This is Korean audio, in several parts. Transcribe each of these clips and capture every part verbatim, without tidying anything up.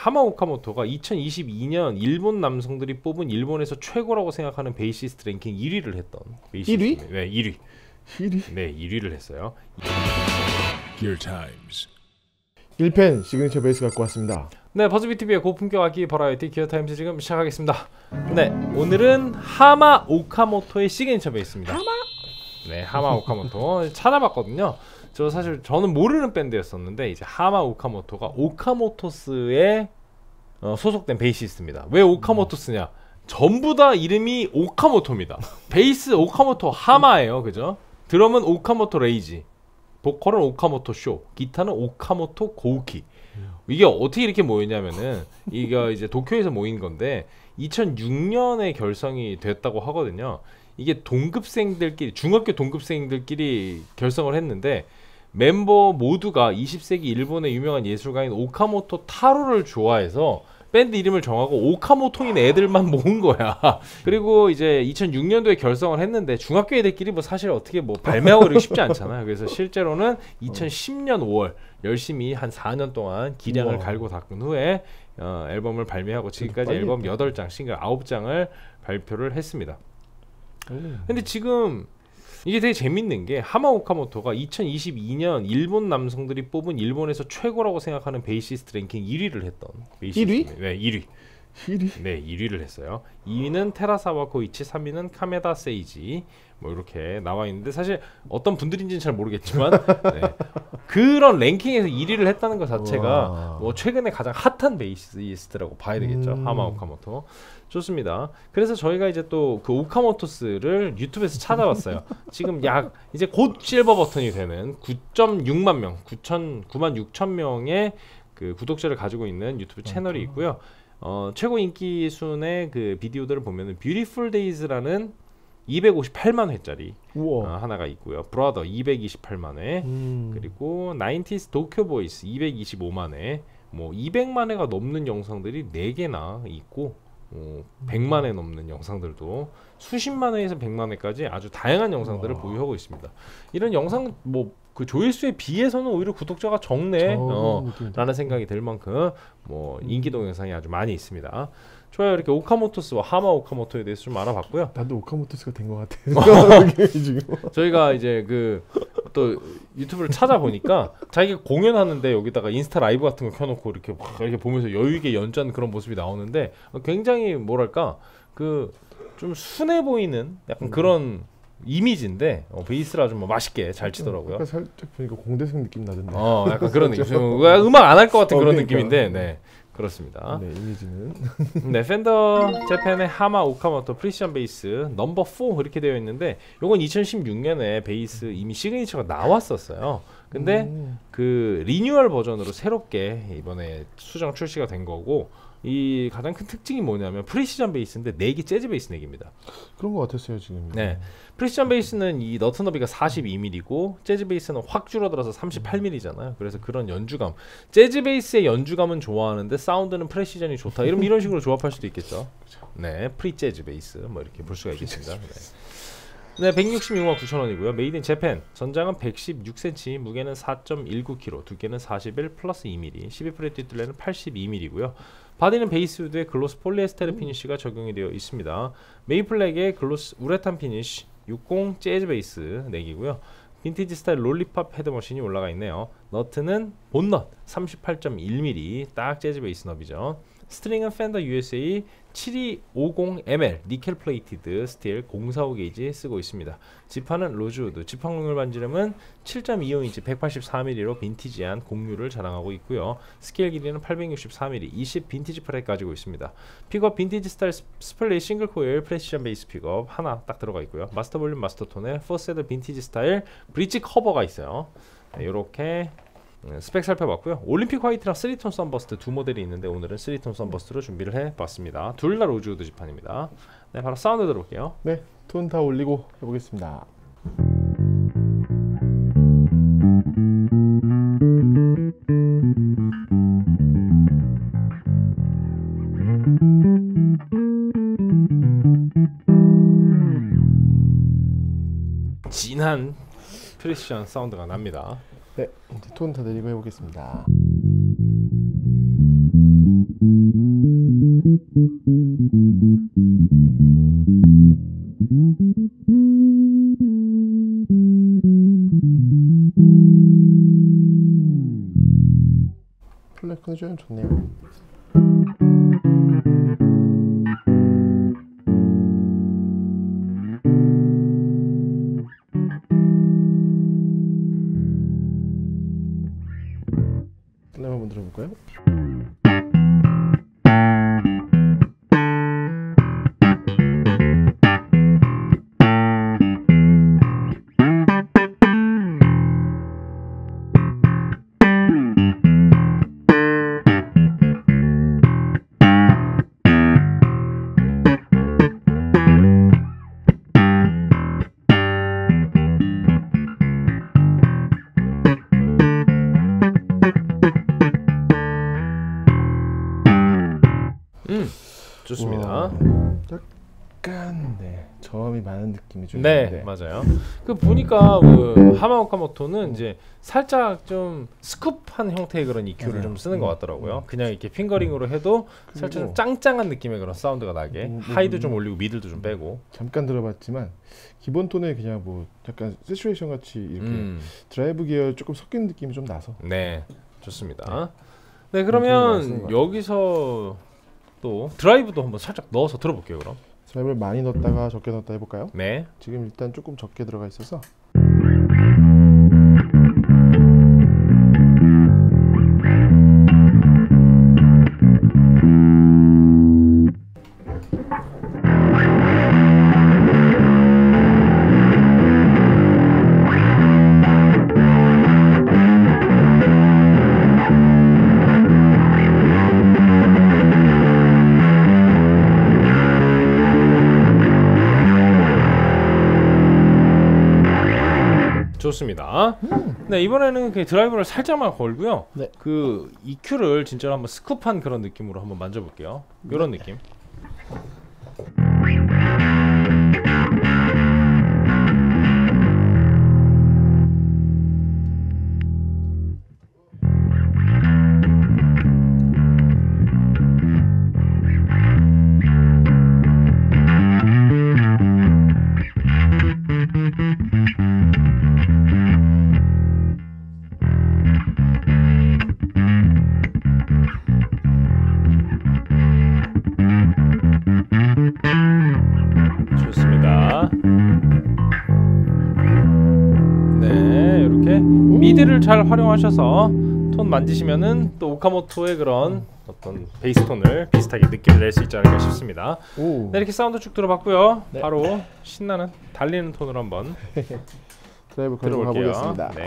하마 오카모토가 이천이십이 년 일본 남성들이 뽑은 일본에서 최고라고 생각하는 베이시스트 랭킹 일 위를 했던 일 위? 네, 일 위. 일 위? 네, 일 위를 했어요. Gear Times. 일 펜 시그니처 베이스 갖고 왔습니다. 네, 버즈비티비의 고품격 악기 버라이어티 기어타임즈 지금 시작하겠습니다. 네, 오늘은 하마 오카모토의 시그니처 베이스입니다. 하마? 네, 하마 오카모토 찾아봤거든요. 저 사실 저는 모르는 밴드였었는데 이제 하마 오카모토가 오카모토스에 어, 소속된 베이시스트입니다. 왜 오카모토스냐? 전부 다 이름이 오카모토입니다. 베이스 오카모토 하마예요, 그죠? 드럼은 오카모토 레이지, 보컬은 오카모토 쇼, 기타는 오카모토 고우키. 이게 어떻게 이렇게 모였냐면은 이게 이제 도쿄에서 모인 건데 이천육 년에 결성이 됐다고 하거든요. 이게 동급생들끼리, 중학교 동급생들끼리 결성을 했는데 멤버 모두가 이십 세기 일본의 유명한 예술가인 오카모토 타로를 좋아해서 밴드 이름을 정하고 오카모토인 애들만 모은 거야. 그리고 이제 이천육 년도에 결성을 했는데 중학교 애들끼리 뭐 사실 어떻게 뭐 발매하고 이러기 쉽지 않잖아요. 그래서 실제로는 이천십 년 오월 열심히 한 사 년 동안 기량을 우와. 갈고 닦은 후에 어, 앨범을 발매하고 지금까지 앨범 했다. 여덟 장, 싱글 아홉 장을 발표를 했습니다. 음. 근데 지금 이게 되게 재밌는 게 하마 오카모토가 이천이십이 년 일본 남성들이 뽑은 일본에서 최고라고 생각하는 베이시스트 랭킹 일 위를 했던 일 위? 베이시스트입니다. 네, 일 위. 일 위? 네, 일 위를 했어요. 이 위는 테라사와 코이치, 삼 위는 카메다 세이지. 뭐 이렇게 나와 있는데 사실 어떤 분들인지는 잘 모르겠지만 네. 그런 랭킹에서 일 위를 했다는 것 자체가 와. 뭐 최근에 가장 핫한 베이시스트라고 봐야 되겠죠. 음. 하마 오카모토. 좋습니다. 그래서 저희가 이제 또 그 오카모토스를 유튜브에서 찾아봤어요. 지금 약 이제 곧 실버 버튼이 되는 구 점 육만 명, 구만 육천 명의 그 구독자를 가지고 있는 유튜브 채널이 있고요. 어, 최고 인기 순의 그 비디오들을 보면은 뷰티풀 데이즈라는 이백오십팔만 회짜리 우와. 어, 하나가 있고요. 브라더 이백이십팔만 회, 음. 그리고 나인티스 도쿄 보이스 이백이십오만 회, 뭐 이백만 회가 넘는 영상들이 네 개나 있고 어, 백만 회 넘는 영상들도 수십만 회에서 백만 회까지 아주 다양한 영상들을 우와. 보유하고 있습니다. 이런 영상 뭐 그 조회수에 비해서는 오히려 구독자가 적네 어, 느낌이다. 라는 생각이 들 만큼 뭐 인기도 영상이 아주 많이 있습니다. 좋아요. 이렇게 오카모토스와 하마 오카모토에 대해서 좀 알아봤고요. 나도 오카모토스가 된 것 같아. 지금. 저희가 이제 그 또 유튜브를 찾아보니까 자기가 공연하는데 여기다가 인스타 라이브 같은 거 켜놓고 이렇게 막 이렇게 보면서 여유 있게 연주하는 그런 모습이 나오는데 굉장히 뭐랄까 그 좀 순해 보이는 약간 그런 이미지인데 어, 베이스를 아주 뭐 맛있게 잘 치더라고요. 아까 살짝 보니까 공대생 느낌 나던데. 어, 약간 그런 느낌. 좀 음악 안 할 것 같은 어, 그런 그러니까. 느낌인데, 네. 그렇습니다. 네, 이미지는. 네, 펜더 재팬의 하마 오카모토 프리시전 베이스 넘버 사 이렇게 되어 있는데 요건 이천십육 년에 베이스 이미 시그니처가 나왔었어요. 근데 음. 그 리뉴얼 버전으로 새롭게 이번에 수정 출시가 된 거고 이 가장 큰 특징이 뭐냐면 프리시전 베이스인데 네 개 재즈 베이스 넥입니다. 그런 것 같았어요 지금. 네, 프리시전 베이스는 이 너트 너비가 사십이 밀리미터고 재즈 베이스는 확 줄어들어서 삼십팔 밀리미터잖아요. 그래서 그런 연주감, 재즈 베이스의 연주감은 좋아하는데 사운드는 프리시전이 좋다. 이런 이런 식으로 조합할 수도 있겠죠. 네, 프리 재즈 베이스 뭐 이렇게 볼 수가 있겠습니다. 네, 네 백육십육만 구천 원이고요. 메이드 인 재팬. 전장은 백십육 센티미터, 무게는 사 점 일구 킬로그램, 두께는 사십일 플러스 이 밀리미터, 십이 프렛 뒷둘레는 팔십이 밀리미터고요. 바디는 베이스우드에 글로스 폴리에스테르 피니쉬가 적용이 되어 있습니다. 메이플렉의 글로스 우레탄 피니쉬, 육십 재즈 베이스 넥이고요. 빈티지 스타일 롤리팝 헤드머신이 올라가 있네요. 너트는 본넛 삼십팔 점 일 밀리미터, 딱 재즈 베이스 넛이죠. 스트링은 펜더 유에스에이 칠이오공 엠엘 니켈 플레이티드 스틸 공사오 게이지 쓰고 있습니다. 지판은 로즈우드, 지판공률 반지름은 칠 점 이오 인치 백팔십사 밀리미터로 빈티지한 공률을 자랑하고 있고요. 스케일 길이는 팔백육십사 밀리미터, 이십 빈티지 프렛 가지고 있습니다. 픽업 빈티지 스타일 스플릿 싱글 코일 프레시전 베이스 픽업 하나 딱 들어가 있고요. 마스터 볼륨 마스터 톤에 포세드 빈티지 스타일 브릿지 커버가 있어요. 네, 요렇게 스펙 살펴봤고요. 올림픽 화이트랑 쓰리 톤 썬버스트 두 모델이 있는데 오늘은 쓰리 톤 썬버스트로 준비를 해봤습니다. 둘 다 로즈우드 지판입니다. 네, 바로 사운드 들어볼게요. 네, 톤 다 올리고 해보겠습니다. 진한 프리시전 사운드가 납니다. 네, 이제 톤 다 내리고 해보겠습니다. 프레시전 좋네요. 슬랩 한번 들어볼까요? 음, 좋습니다. 우와, 약간 네 저음이 많은 느낌이 좀 네, 있는데. 맞아요. 그 보니까 그 하마 오카모토는 이제 살짝 좀 스쿱한 형태의 그런 이큐를 맞아요. 좀 쓰는 음, 것 같더라고요. 음. 그냥 이렇게 핑거링으로 해도 살짝 좀 그리고 짱짱한 느낌의 그런 사운드가 나게 음, 음, 하이도 좀 음. 올리고 미들도 좀 빼고. 잠깐 들어봤지만 기본 톤에 그냥 뭐 약간 세츄레이션 같이 이렇게 음, 드라이브 기어 조금 섞인 느낌이 좀 나서. 네, 좋습니다. 네, 음, 많이 쓰는 그러면 것 같아요. 여기서 또 드라이브도 한번 살짝 넣어서 들어볼게요. 그럼. 드라이브를 많이 넣었다가 적게 넣었다 해볼까요? 네. 지금 일단 조금 적게 들어가 있어서 좋습니다. 네, 이번에는 그 드라이브를 살짝만 걸고요. 네. 그 이큐를 진짜로 한번 스쿱한 그런 느낌으로 한번 만져볼게요. 이런 느낌. 좋습니다. 네, 이렇게 미드를 잘 활용하셔서 톤 만지시면은 또 오카모토의 그런 어떤 베이스 톤을 비슷하게 느낌을 낼 수 있지 않을까 싶습니다. 오 네, 이렇게 사운드 쭉 들어봤고요. 네. 바로 신나는 달리는 톤으로 한번 드라이브 걸고 들어볼게요. 가보겠습니다. 네.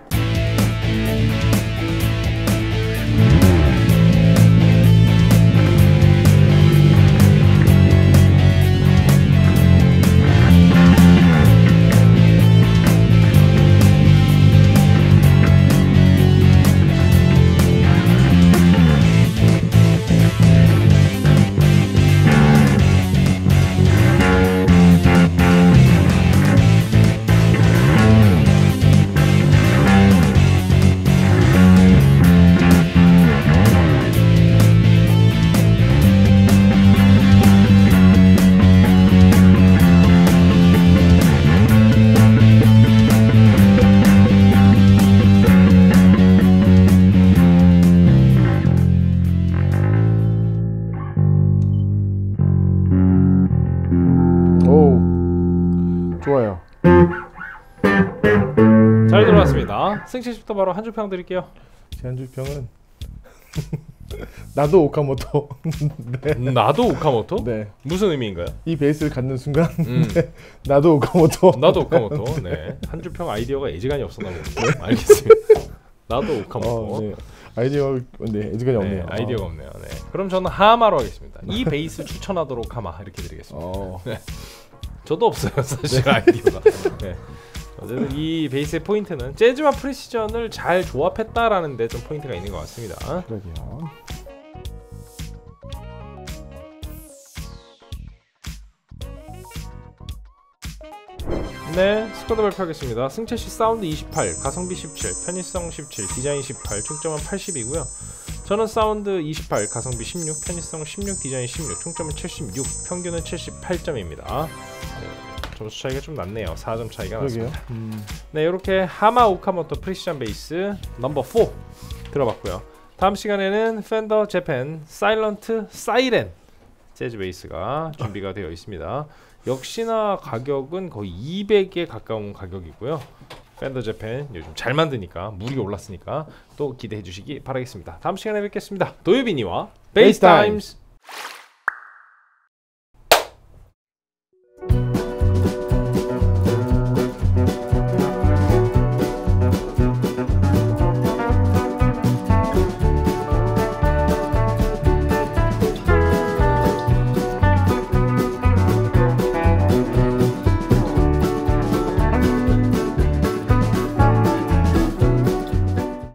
오 좋아요. 잘 들어왔습니다. 승치십부터 바로 한 줄 평 드릴게요. 제 한 줄 평은 나도 오카모토. 네. 나도 오카모토? 네. 무슨 의미인가요? 이 베이스를 갖는 순간 음. 나도 오카모토. 나도 오카모토. 네. 한 줄 평 아이디어가 애지간히 없었나 봅니다. 알겠습니다. 나도 오카모토. 어, 네. 아이디어 네 애지간히 네, 없네요. 아이디어가 없네요. 네. 그럼 저는 하마로 하겠습니다. 이 베이스 추천하도록 하마 이렇게 드리겠습니다. 어. 저도 없어요 사실 아이디어가. 네. 어쨌든 이 베이스의 포인트는 재즈와 프리시전을 잘 조합했다라는 데 좀 포인트가 있는 것 같습니다. 그러게요. 네, 스쿼드 발표하겠습니다. 승채씨 사운드 이십팔, 가성비 십칠, 편의성 십칠, 디자인 십팔, 총점은 팔십이고요. 저는 사운드 이십팔, 가성비 십육, 편의성 십육, 디자인 십육, 총점은 칠십육, 평균은 칠십팔 점입니다. 네, 점수 차이가 좀 났네요. 사 점 차이가 그러게요. 났습니다. 음. 네, 이렇게 하마 오카모토 프리시전 베이스 넘버 사 들어봤고요. 다음 시간에는 펜더 재팬 사일런트 사이렌 재즈 베이스가 준비가 되어 있습니다. 역시나 가격은 거의 이백에 가까운 가격이고요. 펜더 재팬 요즘 잘 만드니까 무리가 올랐으니까 또 기대해 주시기 바라겠습니다. 다음 시간에 뵙겠습니다. 도요비니와 베이스 타임스.